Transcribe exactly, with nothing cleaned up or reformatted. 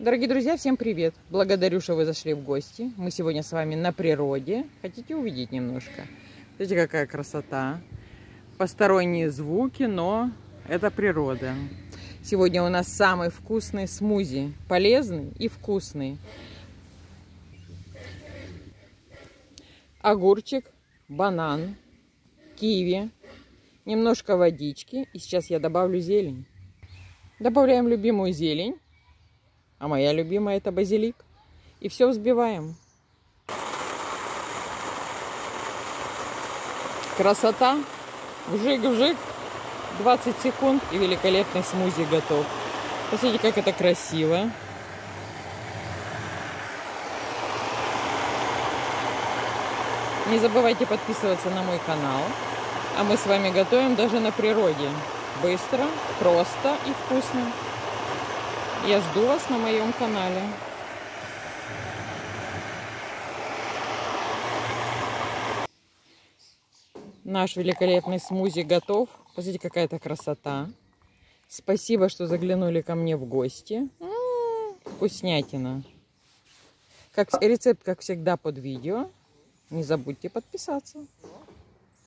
Дорогие друзья, всем привет! Благодарю, что вы зашли в гости. Мы сегодня с вами на природе. Хотите увидеть немножко? Смотрите, какая красота. Посторонние звуки, но это природа. Сегодня у нас самый вкусный смузи. Полезный и вкусный. Огурчик, банан, киви, немножко водички. И сейчас я добавлю зелень. Добавляем любимую зелень. А моя любимая это базилик. И все взбиваем. Красота. Вжик-вжик. двадцать секунд и великолепный смузи готов. Посмотрите, как это красиво. Не забывайте подписываться на мой канал. А мы с вами готовим даже на природе. Быстро, просто и вкусно. Я жду вас на моем канале. Наш великолепный смузи готов. Посмотрите, какая-то красота. Спасибо, что заглянули ко мне в гости. М-м-м, вкуснятина. Как, рецепт, как всегда, под видео. Не забудьте подписаться.